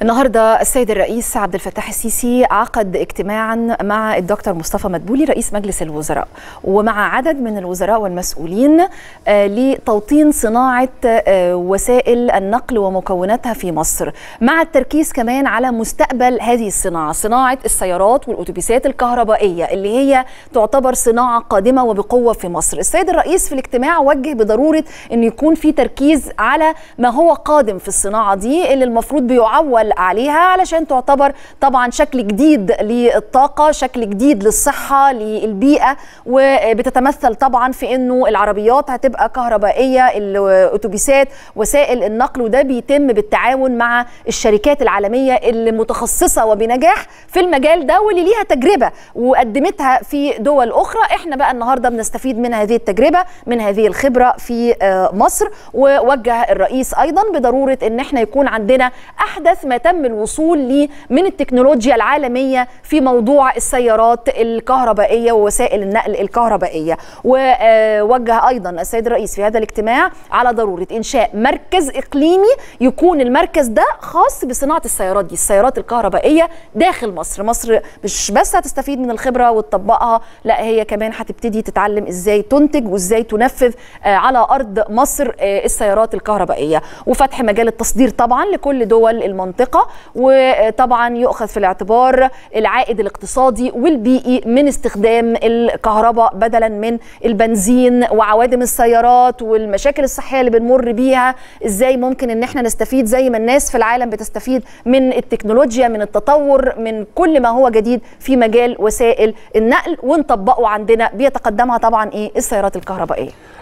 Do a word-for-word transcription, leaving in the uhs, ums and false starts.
النهارده السيد الرئيس عبد الفتاح السيسي عقد اجتماعا مع الدكتور مصطفى مدبولي رئيس مجلس الوزراء ومع عدد من الوزراء والمسؤولين لتوطين صناعة وسائل النقل ومكوناتها في مصر، مع التركيز كمان على مستقبل هذه الصناعة، صناعة السيارات والأتوبيسات الكهربائية اللي هي تعتبر صناعة قادمة وبقوة في مصر. السيد الرئيس في الاجتماع وجه بضرورة أن يكون في تركيز على ما هو قادم في الصناعة دي اللي المفروض بيعول عليها علشان تعتبر طبعا شكل جديد للطاقة، شكل جديد للصحة للبيئة، وبتتمثل طبعا في انه العربيات هتبقى كهربائية، الاتوبيسات، وسائل النقل، وده بيتم بالتعاون مع الشركات العالمية اللي متخصصة وبنجاح في المجال ده واللي ليها تجربة وقدمتها في دول أخرى. احنا بقى النهاردة بنستفيد من هذه التجربة، من هذه الخبرة في مصر. ووجه الرئيس أيضا بضرورة ان احنا يكون عندنا أحدث ما تم الوصول ليه من التكنولوجيا العالمية في موضوع السيارات الكهربائية ووسائل النقل الكهربائية. ووجه أيضا السيد الرئيس في هذا الاجتماع على ضرورة إنشاء مركز إقليمي يكون المركز ده خاص بصناعة السيارات دي، السيارات الكهربائية داخل مصر. مصر مش بس هتستفيد من الخبرة وتطبقها، لا هي كمان هتبتدي تتعلم إزاي تنتج وإزاي تنفذ على أرض مصر السيارات الكهربائية، وفتح مجال التصدير طبعا لكل دول المنطقة، وطبعا يؤخذ في الاعتبار العائد الاقتصادي والبيئي من استخدام الكهرباء بدلا من البنزين وعوادم السيارات والمشاكل الصحية اللي بنمر بيها. ازاي ممكن ان احنا نستفيد زي ما الناس في العالم بتستفيد من التكنولوجيا، من التطور، من كل ما هو جديد في مجال وسائل النقل ونطبقه عندنا، بيتقدمها طبعا ايه السيارات الكهربائية.